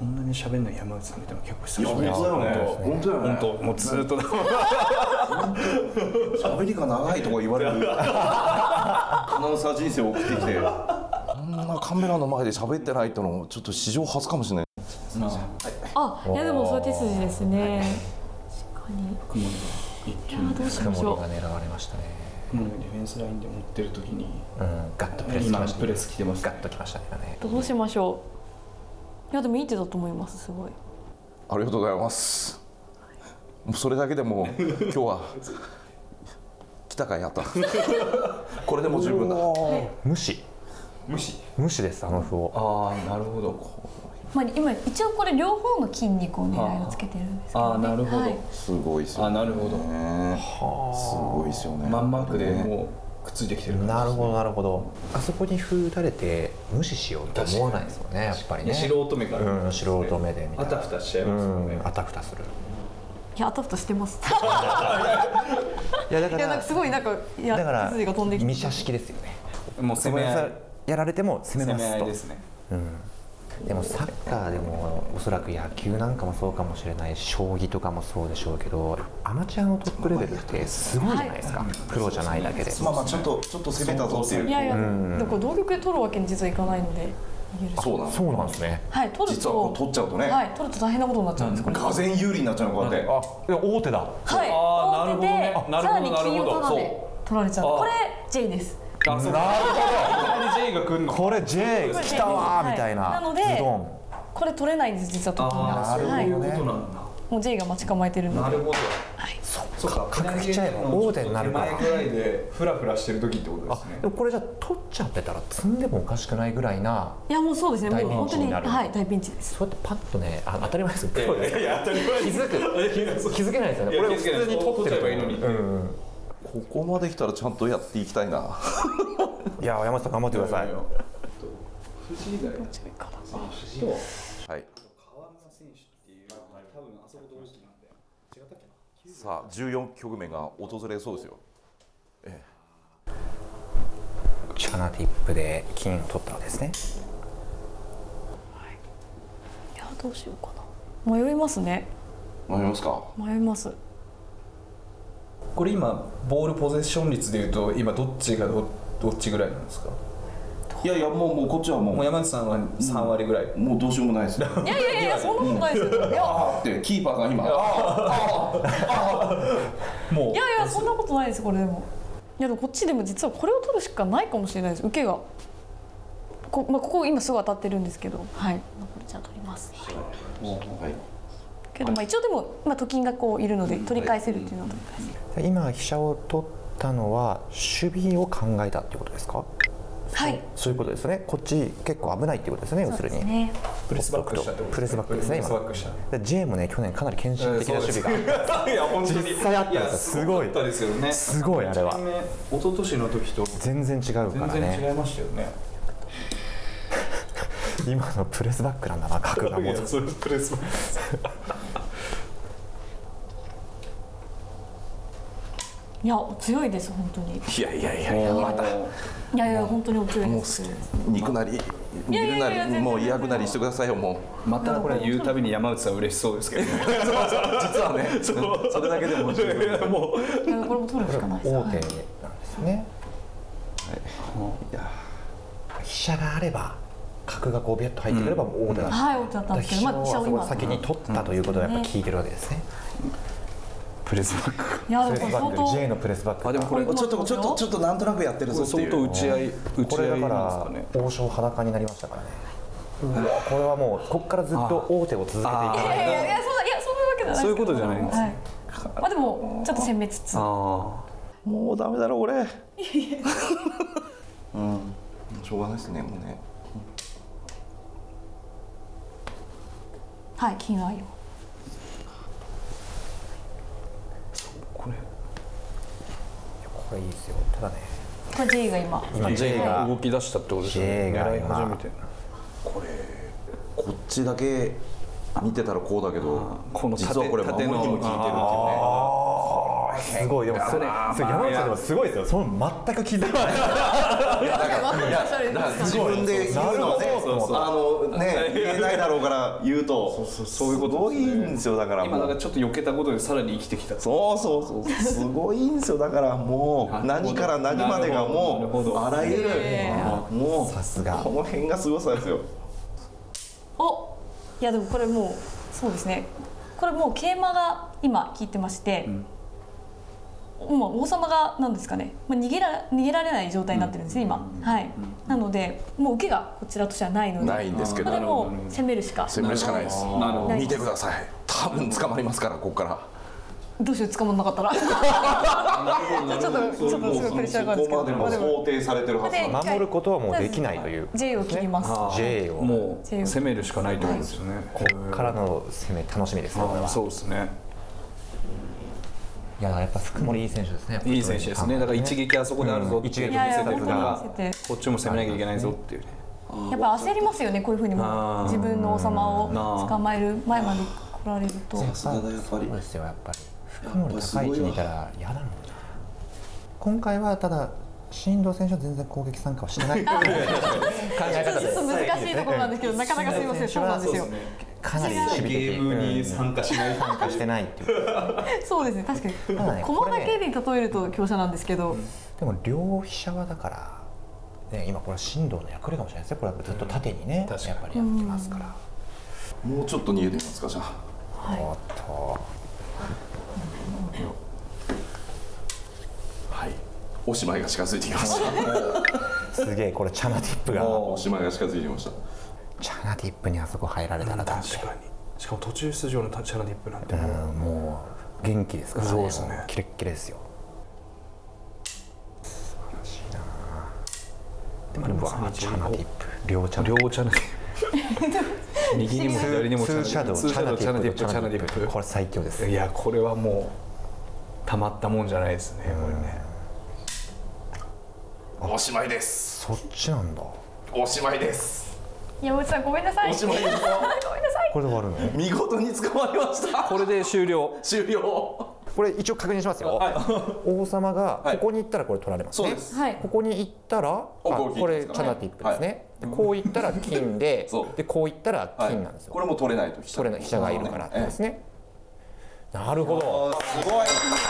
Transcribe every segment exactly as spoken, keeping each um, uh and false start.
こんなに喋んない山内さんみたいな結構久しぶりです。 本当だよね。本当だよね。 本当もうずっと喋りが長いとか言われる。アナウンサー人生を送ってきて、こんなカメラの前で喋ってないってのちょっと史上初かもしれない。 あ、いやでもそういう手筋ですね。確かに。 雲が一気にどうしましょう。 雲が狙われましたね。 雲がディフェンスラインで持ってる時に、 うん、ガッとプレスきました。 プレス来てます。 ガッときましたね。 どうしましょう。いやでもいい手だと思います。すごい。 ありがとうございます。もうそれだけでも今日は来たかいあった。これでも十分だ。 無視。 無視。 無視です、あの歩を。 ああ、なるほど。 まあ今一応これ両方の筋肉を狙いをつけてるんですけどね。 ああ、なるほど。 すごいですよ。 あ、なるほど。 すごいですよね。 マンマークでもうくっついてきてる。 なるほどなるほど。あそこに歩打たれて無視しようと思わないですよね、やっぱりね。 素人目から。 うん、素人目でみたいな。 あたふたしちゃいますよね。 あたふたする。 いやあたふたしてます。 いやだからいやなんかすごいなんかいやだから手筋が飛んできて。 二射式ですよね。 もう攻め合い。 やられても攻めますと。 ですね。 うん。でもサッカーでもおそらく野球なんかもそうかもしれないし、将棋とかもそうでしょうけど、アマチュアのトップレベルってすごいじゃないですか、プロじゃないだけで。 まあまあちょっとちょっと攻めたぞっていう。 いやいや、でもこれ同玉で取るわけに実はいかないので逃げる。 そうなんです。 そうなんですね。 はい、取る実はこうと取っちゃうとね、 はい取ると大変なことになっちゃうんです。これがぜん有利になっちゃうのこうやって。 あ、いや大手だ。 はい、 あー大手でなるほどねさらに金をタダなるで取られちゃう。これ J です。 あ、そう。 なるほど。J が来るの。 これ J 来たわーみたいな。 なのでズドン。 これ取れないんです実は特に。 ああ、そういうことなんだ。 もう J が待ち構えてるので。 なるほど。 はい。 そうか。 角来ちゃえば大手になるから。 手前ぐらいでフラフラしてる時ってことですね。 でもこれじゃ取っちゃってたら積んでもおかしくないぐらいな。 いやもうそうですね。もう本当に大ピンチになるはい大ピンチです。 そうやってパッとね、あ当たり前ですよ。プロですから。 いや当たり前気づく気づけないですよね。これ普通に取ってればいいのに。 ここまで来たらちゃんとやっていきたいな。 いや山下さん頑張ってください。 藤井以外。 どっちがいいかな。 あ、藤井。 はい。 川村選手っていう多分あそこ同期なんで。違ったっけな。 さあじゅうよん局目が訪れそうですよ。ええ。 シャナティップで金を取ったわけですね。 いやどうしようかな。迷いますね。 迷いますか。 迷います。 これ今ボールポゼッション率でいうと今どっちが ど, どっちぐらいなんですか。 いやいやもうもうこっちはもうもう山内さんはさん割ぐらい。 もうどうしようもないです。 いやいやいやそんなことないですよ。いやあってキーパーが今。 もう。 いやいやそんなことないですこれでも。いやでもこっちでも実はこれを取るしかないかもしれないです。受けがこ、まあ、ここ今すぐ当たってるんですけど、はい。これじゃあ取ります。 はい。 けどまあ一応でもまあと金がこういるので取り返せるっていうのは取り返せる。 今飛車を取ったのは守備を考えたっていうことですか。 はい。 そういうことですね。こっち結構危ないっていうことですね。要するに。 ね。 プレスバックしたってこと。 プレスバックですね今。 プレスバックした。 で J もね去年かなり献身的な守備が。 いや本当に。 実際あったんですよ。すごい。 すごかったですよね。 すごいあれは。 一昨年の時と全然違うからね。 全然違いましたよね。 今のプレスバックなんだな角がもう。 それプレスバック。 いや強いです本当に。 いやいやいやいやまた。 いやいや本当にお強いもうです。 肉なり見るなりもう嫌くなりしてくださいよもう。 またこれ言うたびに山内さん嬉しそうですけどね。 実はねそれだけでももういやこれも取るしかないです。 大手なんですね。 いや飛車があれば角がこうビュッと入ってくればもう大手だった。 はい大手だったんですけど、まあ飛車を今先に取ったということはやっぱ効いてるわけですね。 プレスバック。 いやプレスバック J のプレスバック。 あでもこれちょっとちょっとちょっとなんとなくやってるぞっていう。 相当打ち合い打ち合いなんですこれだかからね。 王将裸になりましたからね。これはもうここからずっと大手を続けていかいないやいやいやそんないやそんなわけじゃないですけど。 そういうことじゃないんです。 はい。まあでもちょっと攻めつつ。 あもうダメだろ俺。うんしょうがないですねもうね。 はい金合いを。 これこれいいですよ。ただねこれ J が今。 今 J が動き出したってことですよね。 J が狙い始めてる。 これこっちだけ見てたらこうだけどこの実はこれ守りにも効いてるっていうね。 あすごい。でもそれそれ山内さんでもすごいですよ。その全く気づかない。 いやだからいやだから自分で言うのはね、あのね言えないだろうから言うとそういうことすごいんですよ。だから今だからちょっと避けたことでさらに生きてきた。 そうそうそうすごいんですよ。だからもう何から何までがもうあらゆるもうさすがこの辺がすごさですよ。 お、いやでもこれもうそうですね。これもう桂馬が今効いてまして、うん、もう王様がなんですかね、まあ、逃げら逃げられない状態になってるんですね、うん、今、うん、はい、うん、なのでもう受けがこちらとしてはないので、 ないんですけど、 これもう攻めるしか攻めるしかないです。見てください。多分捕まりますからここから。 どうしよう捕まんなかったらちょっとちょっとすごいプレッシャーがあるんですけど、 そこまでも想定されてるはず。 守ることはもうできないという J を切ります。 J をもう攻めるしかないということですよね。 こっからの攻め楽しみですね。 そうですね。 いややっぱ福森いい選手ですね。 いい選手ですね。だから一撃あそこであるぞっていう見せてるからこっちも攻めなきゃいけないぞっていうね。 やっぱ焦りますよね、こういうふうにも自分の王様を捕まえる前まで来られると。 そうですよ。やっぱり福森高い位置にいたら嫌だもんな。今回はただ進藤選手は全然攻撃参加はしてない考え方です。 ちょっと難しいところなんですけど、なかなかすみません。そうなんですよ。 かなり守備的ゲームに参加しない参加してないっていう。 そうですね、確かに駒だけに例えると強者なんですけど、 でも両飛車はだからね、今これ進藤の役割かもしれないですね。これはずっと縦にねやっぱりやってますから。 もうちょっと逃げてみますかじゃあ。 おっと。 はい、おしまいが近づいてきましたすげえ、これチャナティップがおしまいが近づいてきました。 チャナティップにあそこ入られたら確かに、しかも途中出場のチャナティップなんてもう元気ですからね。 そうですね、 キレッキレですよ。素晴らしいな。でもうわチャナティップ両チャナティップ両チャナティップ右にも左にもツーシャドウチャナティップチャナティップ、これ最強です。 いやこれはもうたまったもんじゃないですね、これね。 おしまいです。 そっちなんだ。 おしまいです。 山内さんごめんなさい。 おしまいです。ごめんなさい。 これで終わるの？ 見事に捕まりました。 これで終了。 終了。 これ一応確認しますよ。はい、王様がここに行ったらこれ取られますね。 そうです。 はい、 ここに行ったら、あ、これチャナティップですね。はい、こう行ったら金で、でこう行ったら金なんですよ。 これも取れないと取れない飛車がいるからですね。なるほど。 すごい。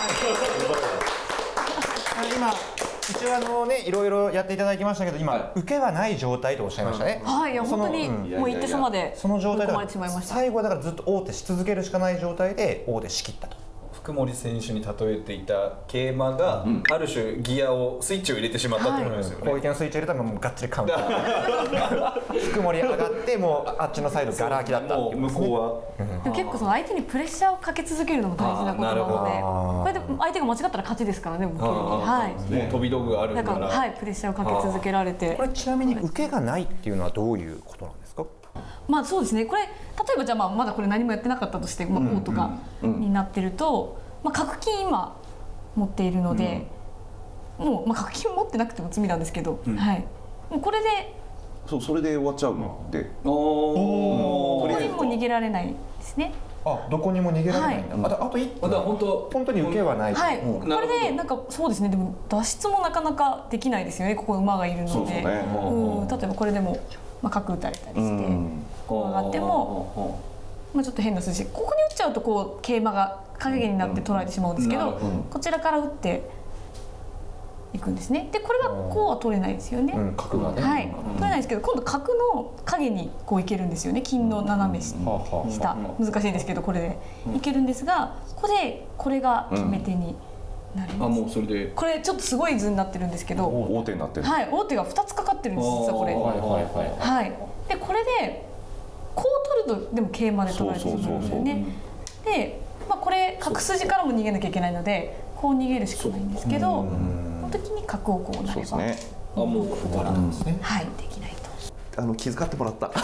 今一応あのねいろいろやっていただきましたけど、今受けはない状態とおっしゃいましたね。 はい、いや本当にもう一手差までその状態で最後はだからずっと王手し続けるしかない状態で王手しきったと。 福森選手に例えていた桂馬がある種ギアをスイッチを入れてしまったってことですよね。 攻撃のスイッチを入れたらもうがっちりカウンター。福森上がってもうあっちのサイドガラ空きだったっていう。 向こうは。 でも結構その相手にプレッシャーをかけ続けるのも大事なことなので、これで相手が間違ったら勝ちですからね。もうはい。 もう飛び道具があるから。 だからはいプレッシャーをかけ続けられて。 これちなみに受けがないっていうのはどういうことなんですか？ まあそうですね。これ例えばじゃあまあまだこれ何もやってなかったとしてまあ王とかになってると。まあ、角金今持っているので、うん、もう、まあ、角金持ってなくても罪なんですけど、うん、はい、もうこれでそうそれで終わっちゃうので、 ここにも逃げられないですね。 あ、どこにも逃げられないんだ。はい、あとあと一個本当本当に受けはない。 はい、これでなんかそうですね。でも脱出もなかなかできないですよね。ここ馬がいるので、ね、うん、例えばこれでもまあ角打たれたりして、こう上がっても。まあちょっと変な数字、ここに打っちゃうとこう桂馬が影になって取られてしまうんですけど、こちらから打っていくんですね。でこれがこうは取れないですよね。 角がね。 はい、取れないですけど今度角の影にこういけるんですよね。金の斜め下、難しいですけどこれでいけるんですが、ここでこれが決め手になります。 あ、もうそれでこれちょっとすごい図になってるんですけど、 王手になってる。 はい、王手がふたつかかってるんです実はこれ。はい。でこれでこう取るとでも桂馬で取られてしまうんですよね。で、まあ、これ角筋からも逃げなきゃいけないのでこう逃げるしかないんですけど、この時に角をこうなれば、 ね、 あもう終わりなんですね。 はい、できないと。 あの気遣ってもらった。い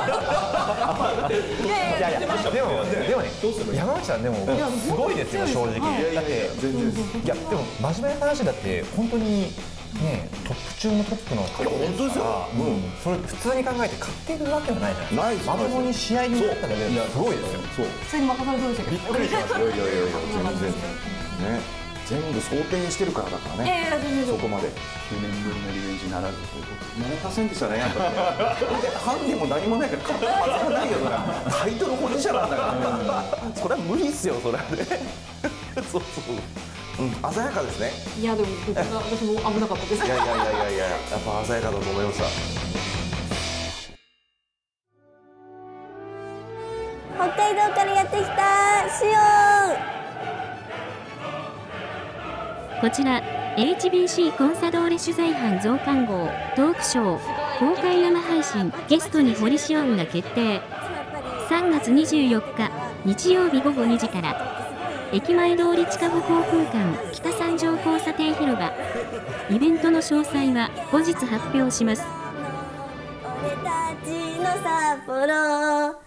やいやでもでもね山内さんでもすごいですよ正直。だって全然いやでも真面目な話だって本当に。ね、トップ中のトップの方ですから、それ普通に考えて買っていくわけはないじゃないですか。まともに試合になっただけですごいですよ。 普通に任されそうですよ。 びっくりします。 いやいやいや全然ね。 全部想定してるからだからね。 いやいや全然そこまできゅうねんぶりのリベンジならずということなれませんでしたね。やっぱハンデも何もないから勝つはずがないよ。それタイトル保持者なんだから、それは無理っすよ。それはねそうそう、うん、鮮やかですね。 いやでもここが私も危なかったです。 いやいやいやいやいや、やっぱ鮮やかだと思いました。 北海道からやってきたシオン。 こちら エイチビーシー コンサドーレ取材班増刊号トークショー公開生配信、ゲストに堀シオンが決定。さんがつにじゅうよっか日曜日ごごにじから駅前通り近く航空館北三条交差点広場。イベントの詳細は後日発表します。 俺たちの札幌